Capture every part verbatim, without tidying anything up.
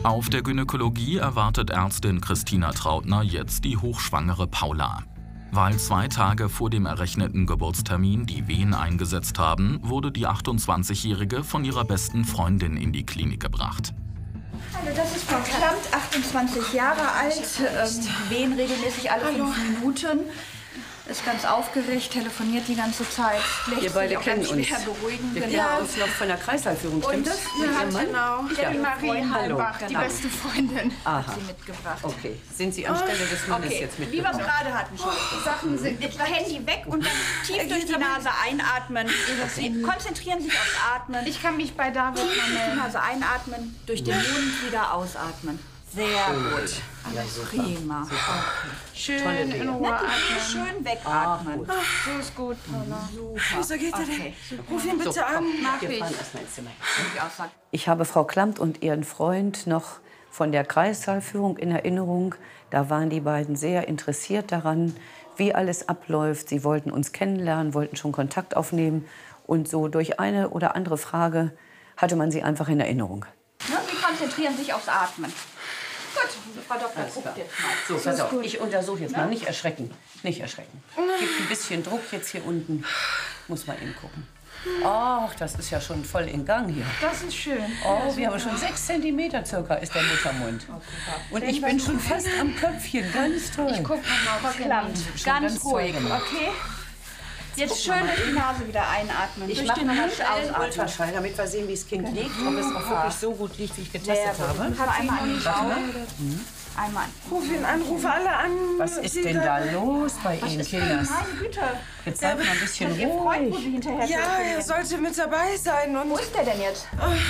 Auf der Gynäkologie erwartet Ärztin Christina Trautner jetzt die hochschwangere Paula. Weil zwei Tage vor dem errechneten Geburtstermin die Wehen eingesetzt haben, wurde die achtundzwanzigjährige von ihrer besten Freundin in die Klinik gebracht. Hallo, das ist Frau Klamt, achtundzwanzig Jahre alt, ähm, wehen regelmäßig alle Hallo. fünf Minuten. Ist ganz aufgeregt, telefoniert die ganze Zeit. Wir beide kennen uns. Schwer beruhigen. Wir kennen Genau. uns noch von der Kreislaufführung, Und stimmt's? das Mit ja, Ihrem Mann? genau. Ja. Die Marie Hallo. Halbach, die Genau. beste Freundin, Aha. hat sie mitgebracht. Okay, sind Sie anstelle des Mannes Okay, jetzt wie wir es mitgebracht? gerade hatten schon. Die Sachen sind, jetzt Handy weg und dann tief durch die Nase einatmen. Konzentrieren sich aufs Atmen. Ich kann mich bei David Tief durch die melden. Nase einatmen, durch den Mund wieder ausatmen. Sehr gut. Ja, super. Prima. Super. Schön Tolle in Dinge. Ruhe atmen. Schön wegatmen. gut. So ist gut, Paula. Wieso geht er Okay. denn? Ruf ihn bitte So, an. komm, Mach wir ich. fahren erstmal ins Zimmer. Aussage. Ich habe Frau Klamt und ihren Freund noch von der Kreissaalführung in Erinnerung. Da waren die beiden sehr interessiert daran, wie alles abläuft. Sie wollten uns kennenlernen, wollten schon Kontakt aufnehmen. Und so durch eine oder andere Frage hatte man sie einfach in Erinnerung. Ne, Sie konzentrieren sich aufs Atmen. Gut, Frau Doktor, Alles klar. guckt jetzt mal. So, pass auf, ich untersuche jetzt mal. Nicht erschrecken. Nicht erschrecken. Gibt ein bisschen Druck jetzt hier unten. Muss mal eben gucken. Ach, das ist ja schon voll in Gang hier. Das ist schön. Oh, wir haben schon sechs Zentimeter circa ist der Muttermund. Und ich bin schon fast am Köpfchen. Ganz toll. Ich guck noch mal. Klamt. Schon Ganz, ganz toll ruhig, gemacht. okay? Jetzt schön durch die Nase wieder einatmen. Ich Durch mache den mal Mund einen ausatmen. Ultraschall, damit wir sehen, wie das Kind liegt. Ob es auch wirklich so gut liegt, wie ich getestet Sehr gut. habe. Hat einmal an die Augen. Einmal. Ruf ihn an, ruf alle an. Was ist denn da los bei Ihnen, Kinders? Meine Güte. Jetzt seid mal ein bisschen Ihr Freund, wo ruhig. Sie hinterher Ja, er sollte mit dabei sein. Und Wo ist der denn jetzt?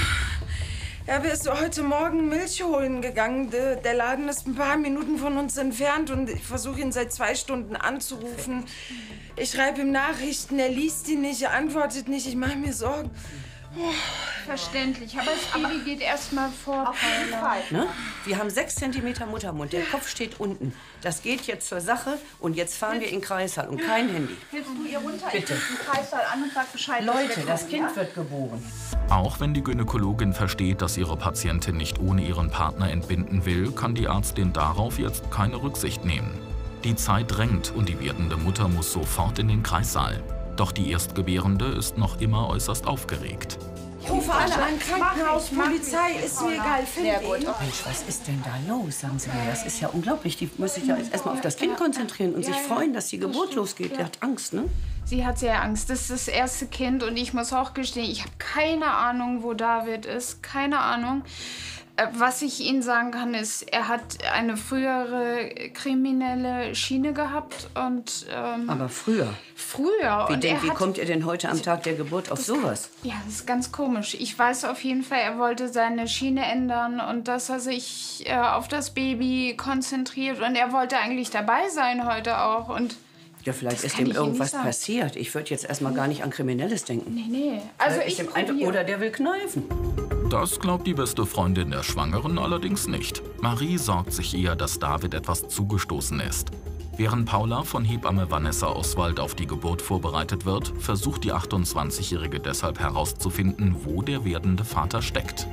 ja, wir sind heute Morgen Milch holen gegangen. Der, der Laden ist ein paar Minuten von uns entfernt und ich versuche ihn seit zwei Stunden anzurufen. Ich schreibe ihm Nachrichten, er liest die nicht, er antwortet nicht. Ich mache mir Sorgen. Verständlich, aber das Baby geht erst mal vor. Auf jeden Fall. Ne? Wir haben sechs Zentimeter Muttermund. Der Kopf steht unten. Das geht jetzt zur Sache. Und jetzt fahren wir in den Kreissaal. Und kein Handy. Hilfst du ihr runter? Bitte. Ich rufe den Kreissaal an und sag Bescheid. dass Leute, wir das kommen, Kind ja? wird geboren. Auch wenn die Gynäkologin versteht, dass ihre Patientin nicht ohne ihren Partner entbinden will, kann die Ärztin darauf jetzt keine Rücksicht nehmen. Die Zeit drängt und die werdende Mutter muss sofort in den Kreissaal. Doch die Erstgebärende ist noch immer äußerst aufgeregt. Ich rufe alle an, Krankenhaus, Polizei, ist mir egal, finde Sehr gut. ihn. Mensch, was ist denn da los, sagen Sie mir? Das ist ja unglaublich. Die muss sich ja jetzt erstmal auf das Kind konzentrieren und sich freuen, dass die Geburt losgeht. Die hat Angst, ne? Sie hat sehr Angst. Das ist das erste Kind und ich muss auch gestehen, ich habe keine Ahnung, wo David ist. Keine Ahnung. Äh, Was ich Ihnen sagen kann, ist, er hat eine frühere kriminelle Schiene gehabt und ähm, Aber früher. früher. Wie, und denn, er wie hat, kommt ihr denn heute am Tag der Geburt auf sowas? Ja, das ist ganz komisch. Ich weiß auf jeden Fall, er wollte seine Schiene ändern und dass er sich äh, auf das Baby konzentriert und er wollte eigentlich dabei sein heute auch und Ja, vielleicht Das ist kann ihm ich Ihnen irgendwas nicht sagen. passiert. Ich würde jetzt erstmal gar nicht an Kriminelles denken. nee, nee. Also Ist ich dem Eindruck- probiere. Oder der will kneifen. Das glaubt die beste Freundin der Schwangeren allerdings nicht. Marie sorgt sich eher, dass David etwas zugestoßen ist. Während Paula von Hebamme Vanessa Oswald auf die Geburt vorbereitet wird, versucht die achtundzwanzigjährige deshalb herauszufinden, wo der werdende Vater steckt.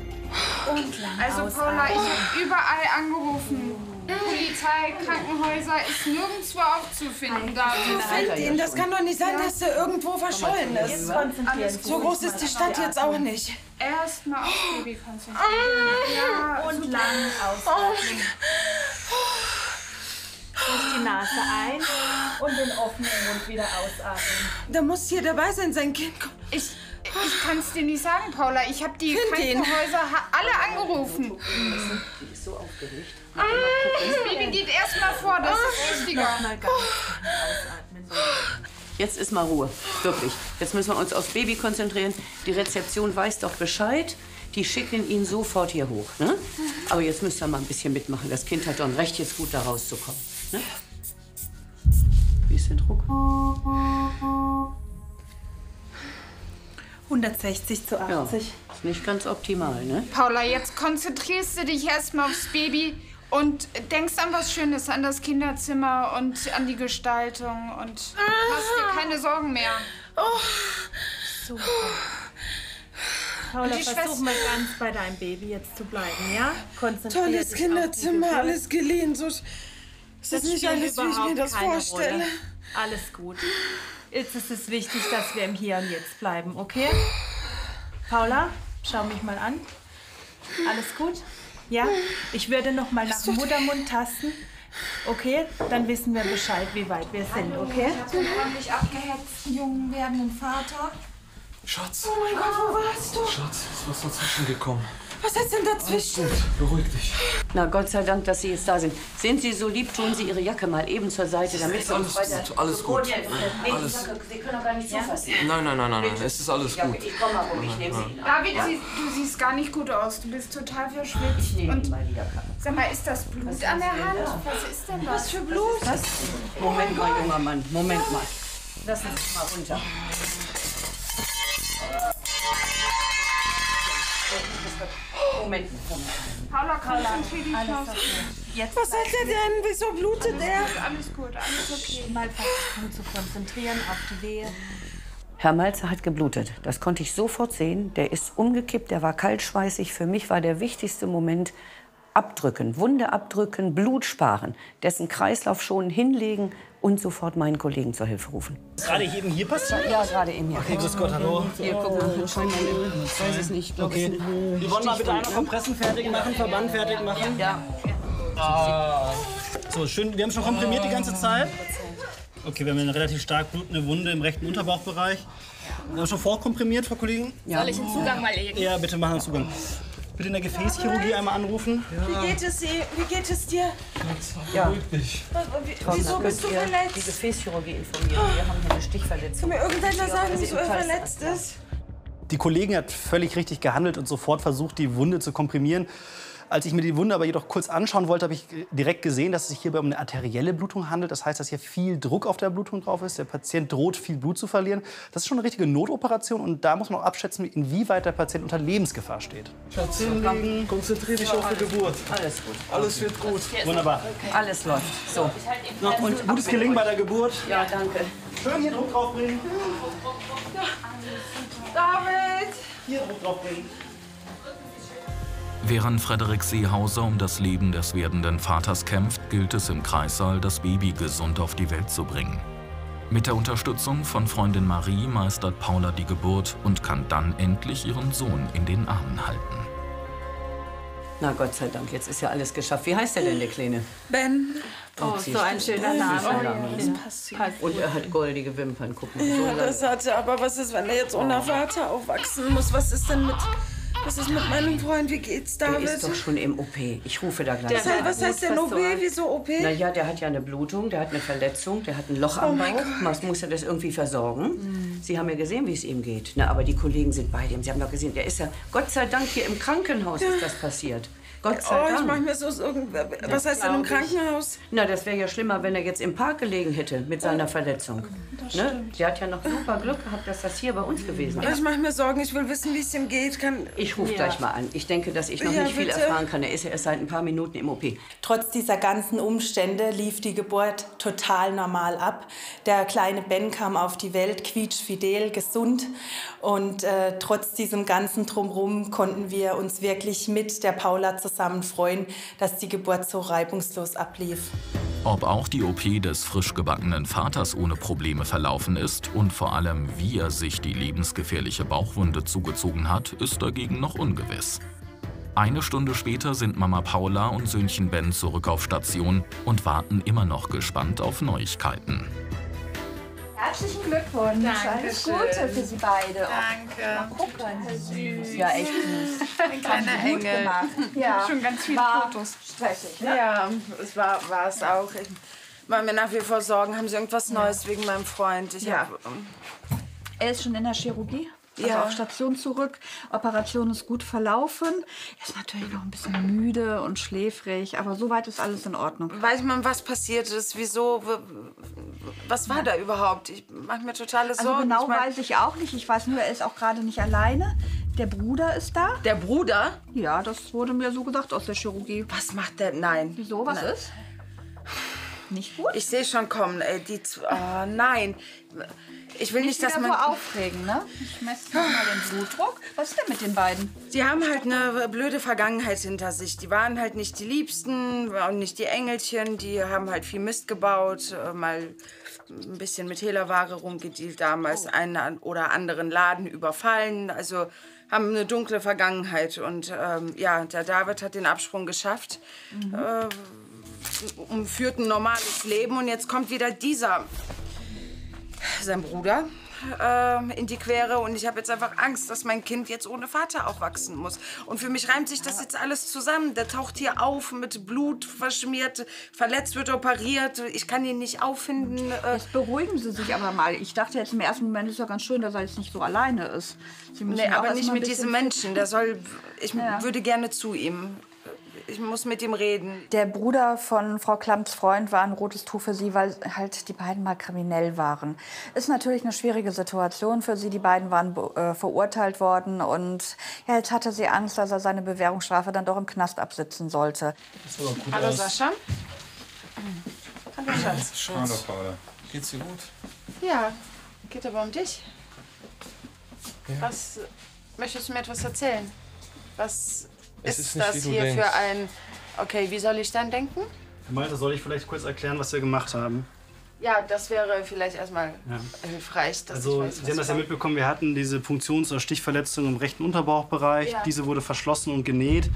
Also Paula, ich habe überall angerufen. Polizei, Krankenhäuser, ist nirgendwo aufzufinden. Da Find ihn, das kann doch nicht sein, dass er irgendwo verschollen ist. So groß ist die Stadt jetzt auch nicht. erstmal aufs Baby konzentrieren. Ja, Und lang ausatmen. Durch die Nase ein und den offenen Mund wieder ausatmen. Da muss hier dabei sein, sein Kind kommt. ich, ich kann es dir nicht sagen, Paula. Ich habe die Find ihn. Krankenhäuser ha- alle angerufen. Die ist so aufgeregt. Das Baby geht erstmal vor, das ist wichtiger. Mal ganz ausatmen. Jetzt ist mal Ruhe. Wirklich. Jetzt müssen wir uns aufs Baby konzentrieren. Die Rezeption weiß doch Bescheid. Die schicken ihn sofort hier hoch. Ne? Aber jetzt müsst ihr mal ein bisschen mitmachen. Das Kind hat doch ein Recht, jetzt gut da rauszukommen. Ne? Wie ist der Druck? hundertsechzig zu Ja, achtzig. ist nicht ganz optimal, ne? Paula, jetzt konzentrierst du dich erstmal aufs Baby und denkst an was Schönes, an das Kinderzimmer und an die Gestaltung und machst dir keine Sorgen mehr. Super. Paula, versuch mal ganz bei deinem Baby jetzt zu bleiben, ja? Konzentrier Tolles dich Kinderzimmer, alles geliehen. So, es das ist nicht alles, wie ich mir das vorstelle. Rolle. Alles gut. Jetzt ist es wichtig, dass wir im Hier und Jetzt bleiben, okay? Paula, schau mich mal an. Alles gut? Ja? Ich würde noch mal nach dem Muttermund tasten. Okay? Dann wissen wir Bescheid, wie weit wir sind, okay? Ich hab einen ordentlich abgehetzten jungen werdenden Vater. Schatz. Oh mein Gott, wo warst du? Schatz, ist was dazwischen gekommen. Was ist denn dazwischen? Alles gut, beruhig dich. Na, Gott sei Dank, dass Sie jetzt da sind. Sind Sie so lieb, tun Sie Ihre Jacke mal eben zur Seite, damit Sie uns Alles gut, alles gut. Nee, Alles. die Jacke, Sie können doch gar nicht zufassen. Nein, nein, nein, nein, nein, es ist alles gut. Ich komm mal rum, ich nehme sie. David, sie, du siehst gar nicht gut aus. Du bist total verschwitzt. Ich nehme Und mal die Jacke. sag mal, ist das Blut Was an der ist denn Hand? da? Was ist denn das für Blut? Was? Moment mal, junger Mann, Moment mal. Lassen Sie es mal runter. Moment, Moment. Paula, konzentrier dich noch. Jetzt Was hat er denn? Wieso blutet er? Alles gut, alles okay. mal versuchen zu konzentrieren auf die Wehe. Herr Malzer hat geblutet. Das konnte ich sofort sehen. Der ist umgekippt, der war kaltschweißig. Für mich war der wichtigste Moment abdrücken, Wunde abdrücken, Blut sparen, dessen Kreislauf schonen, hinlegen und sofort meinen Kollegen zur Hilfe rufen. Ist gerade eben hier passiert? Ja, gerade eben hier. Okay, grüß Gott, hallo. Hier, guck mal, scheinbar, ich weiß es nicht. Ich glaub, Okay. es ist ein Wir wollen mal bitte einmal Stichwund, Kompressen fertig machen, Verband fertig machen. Ja. Ah. So, schön. Wir haben schon komprimiert die ganze Zeit. Okay, wir haben eine relativ stark blutende Wunde im rechten Unterbauchbereich. Wir haben schon vorkomprimiert, Frau Kollegin. Ja. Soll ich den Zugang mal legen? Ja, bitte machen Sie Zugang. Bitte in der Gefäßchirurgie einmal anrufen. Wie geht es dir? Wie geht es dir? Ja. Beruhig dich. Komm, Wieso dann bist du könnt ihr verletzt? Die Gefäßchirurgie informieren. Wir haben hier eine Stichverletzung. Kann mir irgendeiner sagen, Sie wieso er im Kreis verletzt ist? Die Kollegin hat völlig richtig gehandelt und sofort versucht, die Wunde zu komprimieren. Als ich mir die Wunde aber jedoch kurz anschauen wollte, habe ich direkt gesehen, dass es sich hierbei um eine arterielle Blutung handelt. Das heißt, dass hier viel Druck auf der Blutung drauf ist. Der Patient droht, viel Blut zu verlieren. Das ist schon eine richtige Notoperation und da muss man auch abschätzen, inwieweit der Patient unter Lebensgefahr steht. Schatz, hinlegen, konzentrier dich auf die Geburt. Alles gut. Alles wird gut. Wunderbar. Alles läuft. So. Noch und gutes Gelingen bei der Geburt. Ja, danke. Schön hier Druck draufbringen. David! Hier Druck draufbringen. Während Frederik Seehauser um das Leben des werdenden Vaters kämpft, gilt es im Kreissaal, das Baby gesund auf die Welt zu bringen. Mit der Unterstützung von Freundin Marie meistert Paula die Geburt und kann dann endlich ihren Sohn in den Armen halten. Na Gott sei Dank, jetzt ist ja alles geschafft. Wie heißt der denn, der Kleine? Ben. Oh, So ein schöner Name. Und er hat goldige Wimpern. Guck mal. So Ja, lang. das hat er. Aber was ist, wenn er jetzt ohne Vater aufwachsen muss? Was ist denn mit... Was ist mit meinem Freund? Wie geht's, Der David? ist doch schon im O P. Ich rufe da gleich. Was, heißt- was heißt denn O P? Wieso O P? Na ja, der hat ja eine Blutung, der hat eine Verletzung, der hat ein Loch am mein Bauch. Gott. Man muss ja das irgendwie versorgen. Sie haben ja gesehen, wie es ihm geht. Na, aber die Kollegen sind bei dem. Sie haben doch gesehen, der ist ja, Gott sei Dank, hier im Krankenhaus ist das passiert. Gott sei Oh, ich Dank. mach mir so... so was heißt denn im glaub ich. Krankenhaus? Na, das wäre ja schlimmer, wenn er jetzt im Park gelegen hätte mit seiner Verletzung. Ne? Der hat ja noch super Glück gehabt, dass das hier bei uns gewesen ist. Ich mach mir Sorgen. Ich will wissen, wie es ihm geht. Kann... Ich rufe gleich mal an. Ich denke, dass ich noch Ja, nicht viel bitte. erfahren kann. Er ist ja erst seit ein paar Minuten im O P. Trotz dieser ganzen Umstände lief die Geburt total normal ab. Der kleine Ben kam auf die Welt, quietschfidel, gesund. Und äh, trotz diesem ganzen Drumherum konnten wir uns wirklich mit der Paula zusammen freuen, dass die Geburt so reibungslos ablief. Ob auch die O P des frisch gebackenen Vaters ohne Probleme verlaufen ist und vor allem, wie er sich die lebensgefährliche Bauchwunde zugezogen hat, ist dagegen noch ungewiss. Eine Stunde später sind Mama Paula und Söhnchen Ben zurück auf Station und warten immer noch gespannt auf Neuigkeiten. Herzlichen Glückwunsch. Alles Gute für Sie beide. Danke. Mal gucken. Süß. Ja, echt süß. Ein kleiner Gut Engel. gemacht. Ja. Schon ganz viele War Fotos. stressig, ne? Ja, es war, war es auch. Ich mache mir nach wie vor Sorgen. Haben Sie irgendwas Neues wegen meinem Freund? Ich Ja. hab, ähm, Er ist schon in der Chirurgie. Also Ja. auf Station zurück. Operation ist gut verlaufen. Er ist natürlich noch ein bisschen müde und schläfrig, aber soweit ist alles in Ordnung. weiß man, was passiert ist? Wieso? W- Was war da überhaupt? Ich mache mir totale Sorgen. Also genau ich mein, weiß ich auch nicht. Ich weiß nur, er ist auch gerade nicht alleine. Der Bruder ist da. der Bruder? Ja, das wurde mir so gesagt aus der Chirurgie. Was macht der? Nein. Wieso? Was ist? Nicht gut? Ich sehe schon kommen. Ey, die, oh, nein. Ich will nicht, nicht dass man... so aufregen, ne? Ich messe mal den Blutdruck. Was ist denn mit den beiden? Die haben halt eine blöde Vergangenheit hinter sich. Die waren halt nicht die Liebsten und nicht die Engelchen. Die haben halt viel Mist gebaut, mal ein bisschen mit Hehlerware rumgedealt, damals oh. einen oder anderen Laden überfallen. Also haben eine dunkle Vergangenheit. Und ähm, ja, der David hat den Absprung geschafft. Mhm. Äh, führt ein normales Leben. Und jetzt kommt wieder dieser... sein Bruder äh, in die Quere und ich habe jetzt einfach Angst, dass mein Kind jetzt ohne Vater aufwachsen muss. Und für mich reimt sich das jetzt alles zusammen. Der taucht hier auf mit Blut verschmiert, verletzt, wird operiert. Ich kann ihn nicht auffinden. Äh. Jetzt beruhigen Sie sich aber mal. Ich dachte jetzt im ersten Moment, ist ja ganz schön, dass er jetzt nicht so alleine ist. Sie müssen nee, aber nicht mit diesem Menschen. Der soll, ich ja. würde gerne zu ihm. Ich muss mit ihm reden. Der Bruder von Frau Klamms Freund war ein rotes Tuch für sie, weil halt die beiden mal kriminell waren. Ist natürlich eine schwierige Situation für sie. Die beiden waren äh, verurteilt worden. Und ja, jetzt hatte sie Angst, dass er seine Bewährungsstrafe dann doch im Knast absitzen sollte. Das war gut Hallo aus. Sascha. Hallo Schatz. Hallo Paula. Geht's dir gut? Ja, geht aber um dich. Ja. Was, möchtest du mir etwas erzählen? Was... Es ist, ist nicht, das wie du hier denkst. für ein... Okay, wie soll ich dann denken? Herr Malte, soll ich vielleicht kurz erklären, was wir gemacht haben? Ja, das wäre vielleicht erstmal Ja. hilfreich, dass Also, ich weiß, was Sie haben das ja war. mitbekommen, wir hatten diese Punktions- oder Stichverletzung im rechten Unterbauchbereich. Ja. Diese wurde verschlossen und genäht.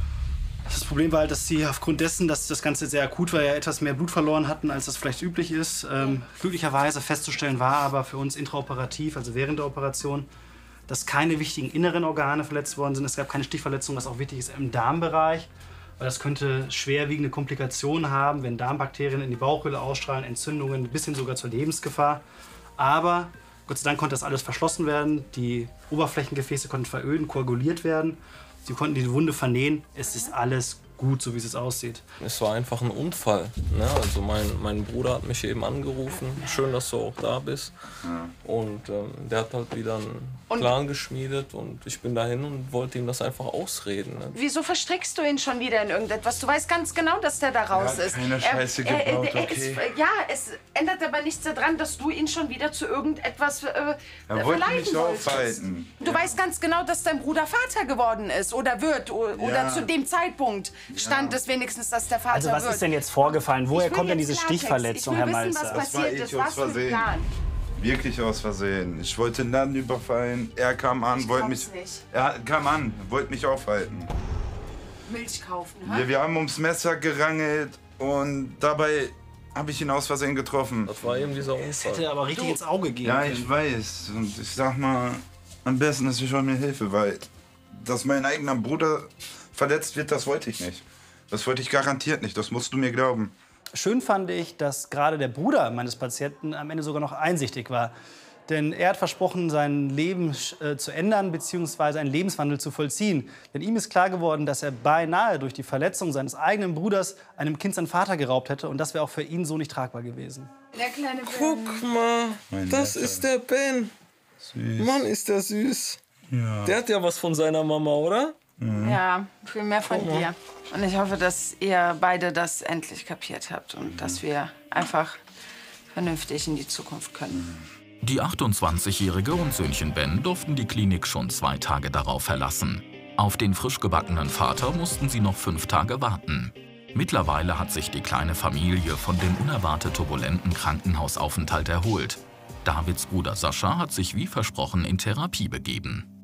Das Problem war halt, dass sie aufgrund dessen, dass das Ganze sehr akut war, ja etwas mehr Blut verloren hatten, als das vielleicht üblich ist. Ähm, glücklicherweise festzustellen war aber für uns intraoperativ, also während der Operation, dass keine wichtigen inneren Organe verletzt worden sind. Es gab keine Stichverletzung, was auch wichtig ist im Darmbereich, weil das könnte schwerwiegende Komplikationen haben, wenn Darmbakterien in die Bauchhöhle ausstrahlen, Entzündungen, bis hin sogar zur Lebensgefahr. Aber Gott sei Dank konnte das alles verschlossen werden. Die Oberflächengefäße konnten veröden, koaguliert werden. Sie konnten die Wunde vernähen. Es ist alles gut, so wie es jetzt aussieht. Es war einfach ein Unfall. Ne? Also mein, mein Bruder hat mich eben angerufen. Schön, dass du auch da bist. Ja. Und ähm, der hat halt wieder einen Und- Plan geschmiedet und ich bin dahin und wollte ihm das einfach ausreden. Ne? Wieso verstrickst du ihn schon wieder in irgendetwas? Du weißt ganz genau, dass der da raus hat ist. keine Scheiße Er- er- gebaut, er okay. ist, ja, es ändert aber nichts daran, dass du ihn schon wieder zu irgendetwas äh, Er wollte verleiten mich wolltest. aufhalten. Du weißt ganz genau, dass dein Bruder Vater geworden ist oder wird. o- Oder Ja. zu dem Zeitpunkt stand es wenigstens, dass der Vater Also was wird. ist denn jetzt vorgefallen? Woher Ich will kommt denn jetzt diese Klartext. Stichverletzung, ich Herr will wissen, Malzer? was Das war passiert ich ist. aus Was für ein Versehen. Plan? Wirklich aus Versehen. Ich wollte den Laden überfallen. Er kam an, Ich wollte mich. glaub's nicht. Er kam an, wollte mich aufhalten. Milch kaufen, ha? Wir, wir haben ums Messer gerangelt und dabei habe ich ihn aus Versehen getroffen. Das war eben dieser Das Unfall. hätte aber richtig ins Auge gehen Ja, können. ich weiß. Und ich sag mal, am besten ist, ich hol mir Hilfe, weil dass mein eigener Bruder verletzt wird, das wollte ich nicht. Das wollte ich garantiert nicht, das musst du mir glauben. Schön fand ich, dass gerade der Bruder meines Patienten am Ende sogar noch einsichtig war. Denn er hat versprochen, sein Leben äh, zu ändern bzw. einen Lebenswandel zu vollziehen. Denn ihm ist klar geworden, dass er beinahe durch die Verletzung seines eigenen Bruders einem Kind seinen Vater geraubt hätte. Und das wäre auch für ihn so nicht tragbar gewesen. Der kleine Guck mal, Mein das Neffe. ist der Ben. Süß. Mann, ist der süß. Ja. Der hat ja was von seiner Mama, oder? Ja, viel mehr von dir. Und ich hoffe, dass ihr beide das endlich kapiert habt und dass wir einfach vernünftig in die Zukunft können. Die achtundzwanzigjährige und Söhnchen Ben durften die Klinik schon zwei Tage darauf verlassen. Auf den frisch gebackenen Vater mussten sie noch fünf Tage warten. Mittlerweile hat sich die kleine Familie von dem unerwartet turbulenten Krankenhausaufenthalt erholt. Davids Bruder Sascha hat sich wie versprochen in Therapie begeben.